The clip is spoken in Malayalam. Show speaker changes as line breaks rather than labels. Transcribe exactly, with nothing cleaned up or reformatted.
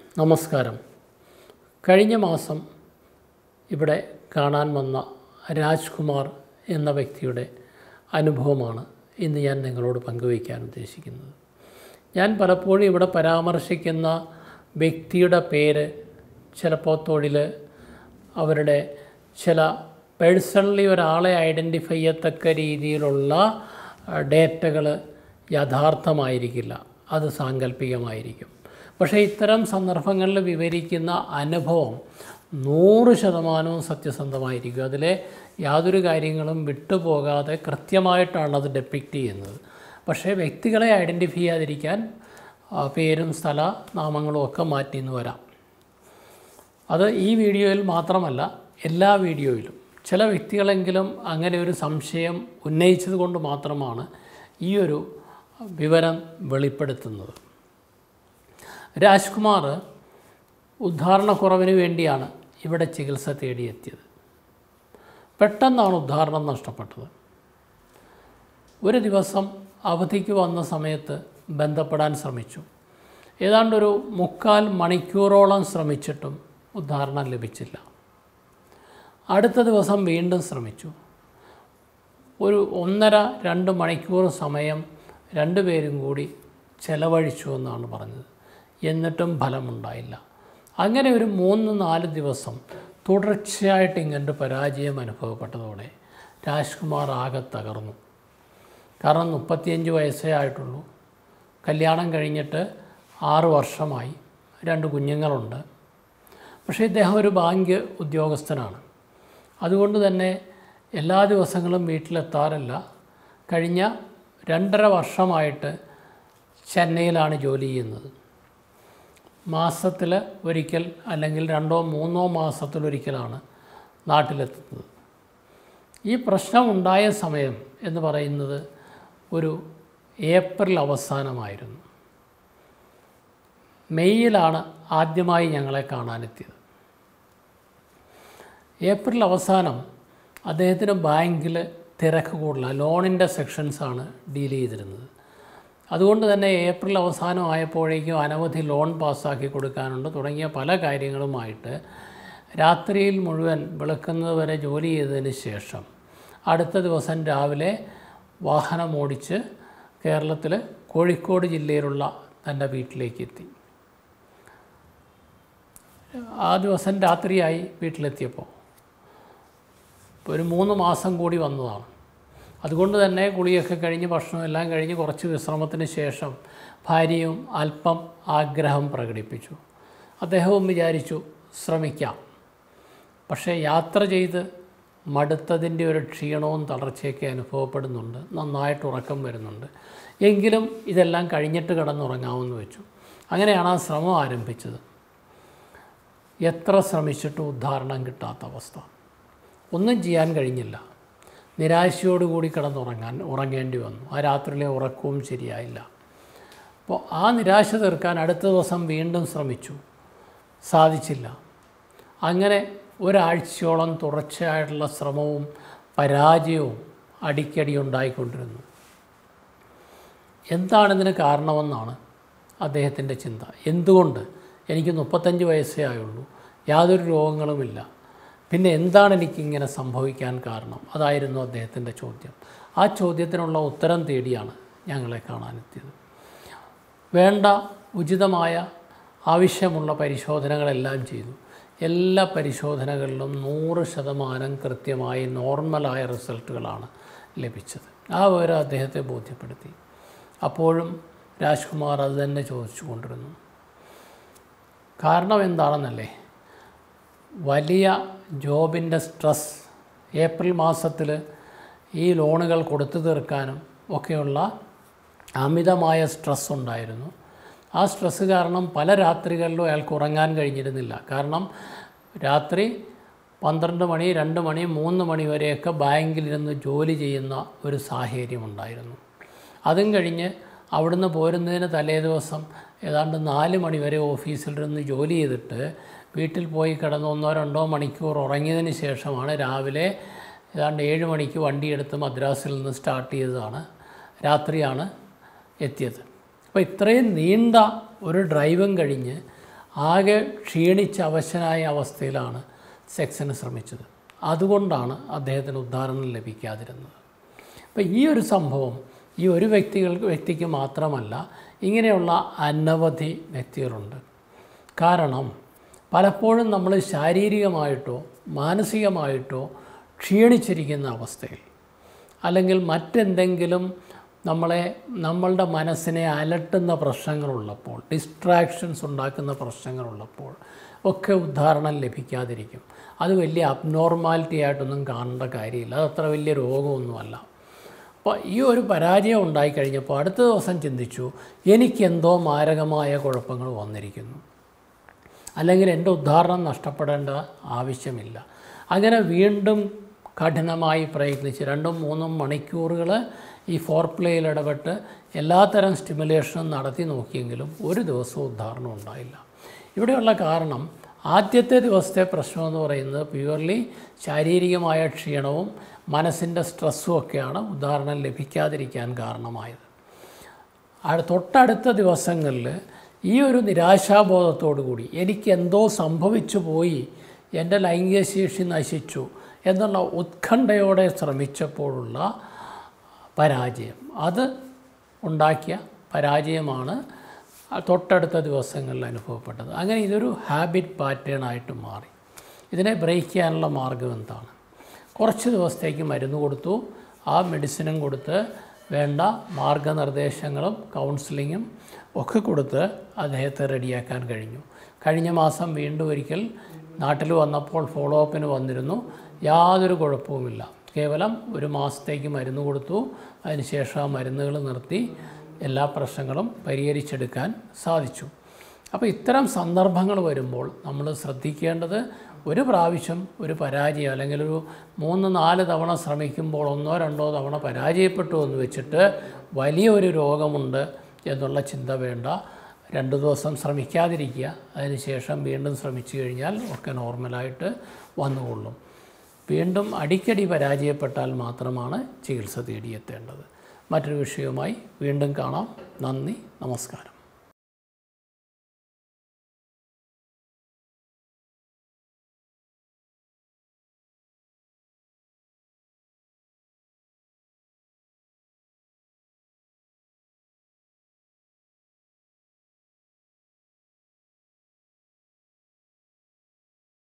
നമസ്കാരം. കഴിഞ്ഞ മാസം ഇവിടെ കാണാൻ വന്ന രാജ്കുമാർ എന്ന വ്യക്തിയുടെ അനുഭവമാണ് ഇന്ന് ഞാൻ നിങ്ങളോട് പങ്കുവയ്ക്കാൻ ഉദ്ദേശിക്കുന്നത്. ഞാൻ പലപ്പോഴും ഇവിടെ പരാമർശിക്കുന്ന വ്യക്തിയുടെ പേര്, ചിലപ്പോൾ തൊഴിൽ, അവരുടെ ചില പേഴ്സണലി ഒരാളെ ഐഡൻറ്റിഫൈ ചെയ്യത്തക്ക രീതിയിലുള്ള ഡേറ്റകൾ യാഥാർത്ഥമായിരിക്കില്ല, അത് സാങ്കല്പികമായിരിക്കും. പക്ഷേ ഇത്തരം സന്ദർഭങ്ങളിൽ വിവരിക്കുന്ന അനുഭവം നൂറ് ശതമാനവും സത്യസന്ധമായിരിക്കും. അതിലെ യാതൊരു കാര്യങ്ങളും വിട്ടുപോകാതെ കൃത്യമായിട്ടാണ് അത് ഡെപ്പിക്റ്റ് ചെയ്യുന്നത്. പക്ഷേ വ്യക്തികളെ ഐഡൻറ്റിഫൈ ചെയ്യാതിരിക്കാൻ പേരും സ്ഥല നാമങ്ങളും ഒക്കെ മാറ്റിന്ന് വരാം. അത് ഈ വീഡിയോയിൽ മാത്രമല്ല, എല്ലാ വീഡിയോയിലും ചില വ്യക്തികളെങ്കിലും അങ്ങനെ ഒരു സംശയം ഉന്നയിച്ചത് കൊണ്ട് മാത്രമാണ് ഈ ഒരു വിവരം വെളിപ്പെടുത്തുന്നത്. രാജ്കുമാർ ഉദ്ധാരണക്കുറവിന് വേണ്ടിയാണ് ഇവിടെ ചികിത്സ തേടിയെത്തിയത്. പെട്ടെന്നാണ് ഉദ്ധാരണം നഷ്ടപ്പെട്ടത്. ഒരു ദിവസം അവധിക്ക് വന്ന സമയത്ത് ബന്ധപ്പെടാൻ ശ്രമിച്ചു. ഏതാണ്ടൊരു മുക്കാൽ മണിക്കൂറോളം ശ്രമിച്ചിട്ടും ഉദ്ധാരണം ലഭിച്ചില്ല. അടുത്ത ദിവസം വീണ്ടും ശ്രമിച്ചു. ഒരു ഒന്നര രണ്ട് മണിക്കൂർ സമയം രണ്ടുപേരും കൂടി ചെലവഴിച്ചു എന്നാണ് പറഞ്ഞത്. എന്നിട്ടും ഫലമുണ്ടായില്ല. അങ്ങനെ ഒരു മൂന്ന് നാല് ദിവസം തുടർച്ചയായിട്ട് ഇങ്ങനൊരു പരാജയം അനുഭവപ്പെട്ടതോടെ രാജ്കുമാർ ആകെ തകർന്നു. കാരണം മുപ്പത്തിയഞ്ച് വയസ്സേ ആയിട്ടുള്ളൂ. കല്യാണം കഴിഞ്ഞിട്ട് ആറ് വർഷമായി, രണ്ട് കുഞ്ഞുങ്ങളുണ്ട്. പക്ഷേ ഇദ്ദേഹം ഒരു ബാങ്ക് ഉദ്യോഗസ്ഥനാണ്. അതുകൊണ്ട് തന്നെ എല്ലാ ദിവസങ്ങളും വീട്ടിലെത്താറില്ല. കഴിഞ്ഞ രണ്ടര വർഷമായിട്ട് ചെന്നൈയിലാണ് ജോലി ചെയ്യുന്നത്. മാസത്തിൽ ഒരിക്കൽ അല്ലെങ്കിൽ രണ്ടോ മൂന്നോ മാസത്തിലൊരിക്കലാണ് നാട്ടിലെത്തുന്നത്. ഈ പ്രശ്നമുണ്ടായ സമയം എന്ന് പറയുന്നത് ഒരു ഏപ്രിൽ അവസാനമായിരുന്നു. മെയ്യിലാണ് ആദ്യമായി ഞങ്ങളെ കാണാനെത്തിയത്. ഏപ്രിൽ അവസാനം അദ്ദേഹത്തിന് ബാങ്കിൽ തിരക്ക് കൂടുതലാണ്. ലോണിൻ്റെ സെക്ഷൻസാണ് ഡീൽ ചെയ്തിരുന്നത്. അതുകൊണ്ട് തന്നെ ഏപ്രിൽ അവസാനം ആയപ്പോഴേക്കും അനവധി ലോൺ പാസ്സാക്കി കൊടുക്കാനുണ്ട് തുടങ്ങിയ പല കാര്യങ്ങളുമായിട്ട് രാത്രിയിൽ മുഴുവൻ വെളുക്കുന്നത് വരെ ജോലി ചെയ്തതിന് ശേഷം അടുത്ത ദിവസം രാവിലെ വാഹനം ഓടിച്ച് കേരളത്തിൽ കോഴിക്കോട് ജില്ലയിലുള്ള തൻ്റെ വീട്ടിലേക്ക് എത്തി. ആ ദിവസം രാത്രിയായി വീട്ടിലെത്തിയപ്പോൾ ഒരു മൂന്ന് മാസം കൂടി വന്നതാണ്. അതുകൊണ്ട് തന്നെ കുളിയൊക്കെ കഴിഞ്ഞ് ഭക്ഷണം എല്ലാം കഴിഞ്ഞ് കുറച്ച് വിശ്രമത്തിന് ശേഷം ഭാര്യയും അല്പം ആഗ്രഹം പ്രകടിപ്പിച്ചു. അദ്ദേഹവും വിചാരിച്ചു ശ്രമിക്കാം. പക്ഷേ യാത്ര ചെയ്ത് മടുത്തതിൻ്റെ ഒരു ക്ഷീണവും തളർച്ചയൊക്കെ അനുഭവപ്പെടുന്നുണ്ട്. നന്നായിട്ട് ഉറക്കം വരുന്നുണ്ട്. എങ്കിലും ഇതെല്ലാം കഴിഞ്ഞിട്ട് കിടന്നുറങ്ങാമെന്ന് വെച്ചു. അങ്ങനെയാണ് ആ ശ്രമം ആരംഭിച്ചത്. എത്ര ശ്രമിച്ചിട്ടും ഉദ്ധാരണം കിട്ടാത്ത അവസ്ഥ. ഒന്നും ചെയ്യാൻ കഴിഞ്ഞില്ല. നിരാശയോടുകൂടി കിടന്നുറങ്ങാൻ ഉറങ്ങേണ്ടി വന്നു. ആ രാത്രിയിലെ ഉറക്കവും ശരിയായില്ല. അപ്പോൾ ആ നിരാശ തീർക്കാൻ അടുത്ത ദിവസം വീണ്ടും ശ്രമിച്ചു. സാധിച്ചില്ല. അങ്ങനെ ഒരാഴ്ചയോളം തുടർച്ചയായിട്ടുള്ള ശ്രമവും പരാജയവും അടിക്കടി ഉണ്ടായിക്കൊണ്ടിരുന്നു. എന്താണിതിന് കാരണമെന്നാണ് അദ്ദേഹത്തിൻ്റെ ചിന്ത. എന്തുകൊണ്ട് എനിക്ക് മുപ്പത്തഞ്ച് വയസ്സേ ആയുള്ളൂ, യാതൊരു രോഗങ്ങളുമില്ല, പിന്നെ എന്താണ് എനിക്കിങ്ങനെ സംഭവിക്കാൻ കാരണം? അതായിരുന്നു അദ്ദേഹത്തിൻ്റെ ചോദ്യം. ആ ചോദ്യത്തിനുള്ള ഉത്തരം തേടിയാണ് ഞങ്ങളെ കാണാനെത്തിയത്. വേണ്ട ഉചിതമായ ആവശ്യമുള്ള പരിശോധനകളെല്ലാം ചെയ്തു. എല്ലാ പരിശോധനകളിലും നൂറ് ശതമാനം കൃത്യമായി നോർമലായ റിസൾട്ടുകളാണ് ലഭിച്ചത്. ആ വിവരം അദ്ദേഹത്തെ ബോധ്യപ്പെടുത്തി. അപ്പോഴും രാജ്കുമാർ അത് തന്നെ ചോദിച്ചു കൊണ്ടിരുന്നു. കാരണം എന്താണെന്നല്ലേ? വലിയ ജോബിൻ്റെ സ്ട്രെസ്, ഏപ്രിൽ മാസത്തിൽ ഈ ലോണുകൾ കൊടുത്തു തീർക്കാനും ഒക്കെയുള്ള അമിതമായ സ്ട്രെസ് ഉണ്ടായിരുന്നു. ആ സ്ട്രെസ് കാരണം പല രാത്രികളിലും അയാൾക്ക് ഉറങ്ങാൻ കഴിഞ്ഞിരുന്നില്ല. കാരണം രാത്രി പന്ത്രണ്ട് മണി രണ്ട് മണി മൂന്ന് മണി വരെയൊക്കെ ബാങ്കിലിരുന്ന് ജോലി ചെയ്യുന്ന ഒരു സാഹചര്യമുണ്ടായിരുന്നു. അതും കഴിഞ്ഞ് അവിടുന്ന് പോരുന്നതിന് തലേ ദിവസം ഏതാണ്ട് നാല് മണി വരെ ഓഫീസിലിരുന്ന് ജോലി ചെയ്തിട്ട് വീട്ടിൽ പോയി കിടന്ന് ഒന്നോ രണ്ടോ മണിക്കൂർ ഉറങ്ങിയതിന് ശേഷമാണ് രാവിലെ ഏതാണ്ട് ഏഴ് മണിക്ക് വണ്ടിയെടുത്ത് മദ്രാസിൽ നിന്ന് സ്റ്റാർട്ട് ചെയ്തതാണ്. രാത്രിയാണ് എത്തിയത്. അപ്പോൾ ഇത്രയും നീണ്ട ഒരു ഡ്രൈവും കഴിഞ്ഞ് ആകെ ക്ഷീണിച്ച അവശനായ അവസ്ഥയിലാണ് സെക്സിന് ശ്രമിച്ചത്. അതുകൊണ്ടാണ് അദ്ദേഹത്തിന് ഉദ്ധാരണം ലഭിക്കാതിരുന്നത്. അപ്പോൾ ഈ ഒരു സംഭവം ഈ ഒരു വ്യക്തികൾക്ക് വ്യക്തിക്ക് മാത്രമല്ല, ഇങ്ങനെയുള്ള അനവധി വ്യക്തികളുണ്ട്. കാരണം പലപ്പോഴും നമ്മൾ ശാരീരികമായിട്ടോ മാനസികമായിട്ടോ ക്ഷീണിച്ചിരിക്കുന്ന അവസ്ഥയിൽ, അല്ലെങ്കിൽ മറ്റെന്തെങ്കിലും നമ്മളെ നമ്മളുടെ മനസ്സിനെ അലട്ടുന്ന പ്രശ്നങ്ങളുള്ളപ്പോൾ, ഡിസ്ട്രാക്ഷൻസ് ഉണ്ടാക്കുന്ന പ്രശ്നങ്ങളുള്ളപ്പോൾ ഒക്കെ ഉദ്ധാരണം ലഭിക്കാതിരിക്കും. അത് വലിയ അബ്നോർമാലിറ്റി ആയിട്ടൊന്നും കാണേണ്ട കാര്യമില്ല, അതത്ര വലിയ രോഗമൊന്നുമല്ല. അപ്പോൾ ഈ ഒരു പരാജയം ഉണ്ടായിക്കഴിഞ്ഞപ്പോൾ അടുത്ത ദിവസം ചിന്തിച്ചു, എനിക്കെന്തോ മാരകമായ കുഴപ്പങ്ങൾ വന്നിരിക്കുന്നു, അല്ലെങ്കിൽ എൻ്റെ ഉദ്ധാരണം നഷ്ടപ്പെടേണ്ട ആവശ്യമില്ല. അങ്ങനെ വീണ്ടും കഠിനമായി പ്രയത്നിച്ച് രണ്ടും മൂന്നും മണിക്കൂറുകൾ ഈ ഫോർ പ്ലേയിൽ ഇടപെട്ട് എല്ലാത്തരം സ്റ്റിമുലേഷനും നടത്തി നോക്കിയെങ്കിലും ഒരു ദിവസവും ഉദ്ധാരണം ഉണ്ടായില്ല. ഇവിടെയുള്ള കാരണം ആദ്യത്തെ ദിവസത്തെ പ്രശ്നമെന്ന് പറയുന്നത് പ്യുവർലി ശാരീരികമായ ക്ഷീണവും മനസ്സിൻ്റെ സ്ട്രെസ്സും ഒക്കെയാണ് ഉദ്ധാരണം ലഭിക്കാതിരിക്കാൻ കാരണമായത്. തൊട്ടടുത്ത ദിവസങ്ങളിൽ ഈ ഒരു നിരാശാബോധത്തോടു കൂടി എനിക്കെന്തോ സംഭവിച്ചു പോയി, എൻ്റെ ലൈംഗിക ശേഷി നശിച്ചു എന്നുള്ള ഉത്കണ്ഠയോടെ ശ്രമിച്ചപ്പോഴുള്ള പരാജയം, അത് ഉണ്ടാക്കിയ പരാജയമാണ് തൊട്ടടുത്ത ദിവസങ്ങളിൽ അനുഭവപ്പെട്ടത്. അങ്ങനെ ഇതൊരു ഹാബിറ്റ് പാറ്റേൺ ആയിട്ട് മാറി. ഇതിനെ ബ്രേക്ക് ചെയ്യാനുള്ള മാർഗം എന്താണ്? കുറച്ച് ദിവസത്തേക്ക് മരുന്ന് കൊടുത്തു, ആ മെഡിസിനും കൊടുത്ത് വേണ്ട മാർഗനിർദ്ദേശങ്ങളും കൗൺസിലിങ്ങും ഒക്കെ കൊടുത്ത് അദ്ദേഹത്തെ റെഡിയാക്കാൻ കഴിഞ്ഞു. കഴിഞ്ഞ മാസം വീണ്ടും ഒരിക്കൽ നാട്ടിൽ വന്നപ്പോൾ ഫോളോ അപ്പിന് വന്നിരുന്നു. യാതൊരു കുഴപ്പവുമില്ല. കേവലം ഒരു മാസത്തേക്ക് മരുന്ന് കൊടുത്തു. അതിനുശേഷം ആ മരുന്നുകൾ നിർത്തി എല്ലാ പ്രശ്നങ്ങളും പരിഹരിച്ചെടുക്കാൻ സാധിച്ചു. അപ്പോൾ ഇത്തരം സന്ദർഭങ്ങൾ വരുമ്പോൾ നമ്മൾ ശ്രദ്ധിക്കേണ്ടത്, ഒരു പ്രാവശ്യം ഒരു പരാജയം അല്ലെങ്കിൽ ഒരു മൂന്ന് നാല് തവണ ശ്രമിക്കുമ്പോൾ ഒന്നോ രണ്ടോ തവണ പരാജയപ്പെട്ടു എന്ന് വെച്ചിട്ട് വലിയൊരു രോഗമുണ്ട് എന്നുള്ള ചിന്ത വേണ്ട. രണ്ട് ദിവസം ശ്രമിക്കാതിരിക്കുക, അതിനുശേഷം വീണ്ടും ശ്രമിച്ചു കഴിഞ്ഞാൽ ഒക്കെ നോർമലായിട്ട് വന്നുകൊള്ളും. വീണ്ടും അടിക്കടി പരാജയപ്പെട്ടാൽ മാത്രമാണ് ചികിത്സ തേടിയെത്തേണ്ടത്. മറ്റൊരു വിഷയവുമായി വീണ്ടും കാണാം. നന്ദി, നമസ്കാരം.